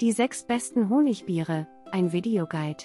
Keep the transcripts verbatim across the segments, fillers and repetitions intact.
Die sechs besten Honigbiere, ein Videoguide.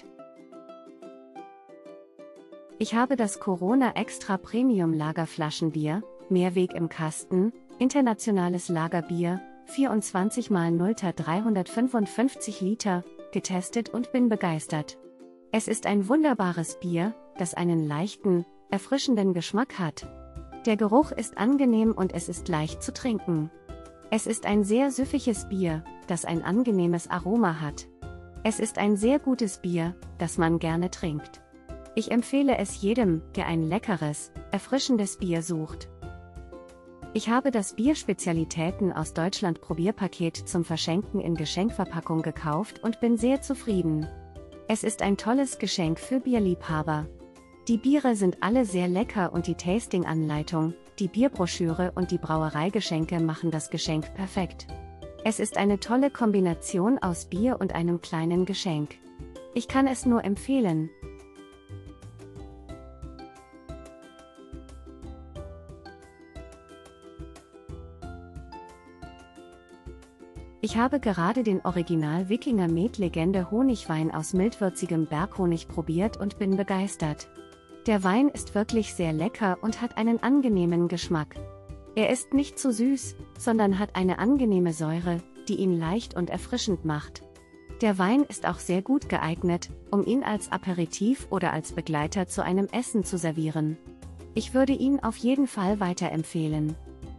Ich habe das Corona Extra Premium Lagerflaschenbier, Mehrweg im Kasten, internationales Lagerbier, vierundzwanzig mal null dreihundertfünfundfünfzig Liter, getestet und bin begeistert. Es ist ein wunderbares Bier, das einen leichten, erfrischenden Geschmack hat. Der Geruch ist angenehm und es ist leicht zu trinken. Es ist ein sehr süffiges Bier, das ein angenehmes Aroma hat. Es ist ein sehr gutes Bier, das man gerne trinkt. Ich empfehle es jedem, der ein leckeres, erfrischendes Bier sucht. Ich habe das Bierspezialitäten aus Deutschland Probierpaket zum Verschenken in Geschenkverpackung gekauft und bin sehr zufrieden. Es ist ein tolles Geschenk für Bierliebhaber. Die Biere sind alle sehr lecker und die Tasting-Anleitung, die Bierbroschüre und die Brauereigeschenke machen das Geschenk perfekt. Es ist eine tolle Kombination aus Bier und einem kleinen Geschenk. Ich kann es nur empfehlen. Ich habe gerade den Original Wikinger Met Legende Honigwein aus mildwürzigem Berghonig probiert und bin begeistert. Der Wein ist wirklich sehr lecker und hat einen angenehmen Geschmack. Er ist nicht zu süß, sondern hat eine angenehme Säure, die ihn leicht und erfrischend macht. Der Wein ist auch sehr gut geeignet, um ihn als Aperitif oder als Begleiter zu einem Essen zu servieren. Ich würde ihn auf jeden Fall weiterempfehlen.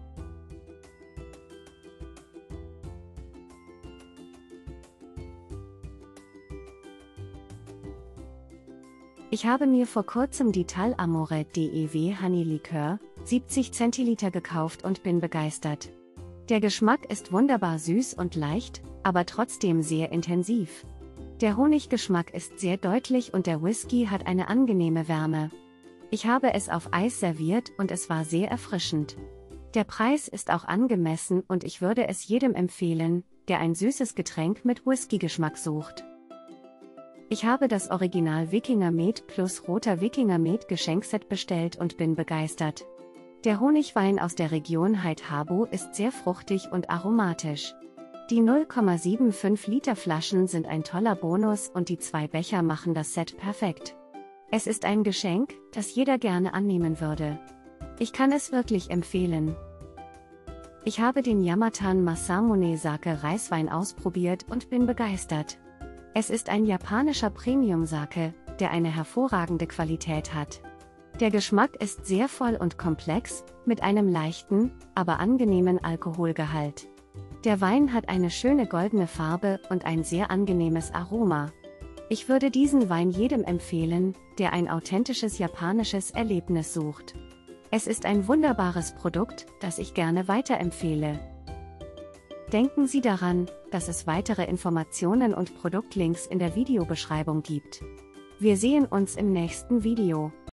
Ich habe mir vor kurzem die Tal Amore D E W Honey Likör, siebzig Zentiliter gekauft und bin begeistert. Der Geschmack ist wunderbar süß und leicht, aber trotzdem sehr intensiv. Der Honiggeschmack ist sehr deutlich und der Whisky hat eine angenehme Wärme. Ich habe es auf Eis serviert und es war sehr erfrischend. Der Preis ist auch angemessen und ich würde es jedem empfehlen, der ein süßes Getränk mit Whisky-Geschmack sucht. Ich habe das Original Wikinger Met plus Roter Wikinger Met Geschenkset bestellt und bin begeistert. Der Honigwein aus der Region Heid-Habo ist sehr fruchtig und aromatisch. Die null Komma fünfundsiebzig Liter Flaschen sind ein toller Bonus und die zwei Becher machen das Set perfekt. Es ist ein Geschenk, das jeder gerne annehmen würde. Ich kann es wirklich empfehlen. Ich habe den Yamatan Masamune Sake Reiswein ausprobiert und bin begeistert. Es ist ein japanischer Premium-Sake, der eine hervorragende Qualität hat. Der Geschmack ist sehr voll und komplex, mit einem leichten, aber angenehmen Alkoholgehalt. Der Wein hat eine schöne goldene Farbe und ein sehr angenehmes Aroma. Ich würde diesen Wein jedem empfehlen, der ein authentisches japanisches Erlebnis sucht. Es ist ein wunderbares Produkt, das ich gerne weiterempfehle. Denken Sie daran, dass es weitere Informationen und Produktlinks in der Videobeschreibung gibt. Wir sehen uns im nächsten Video.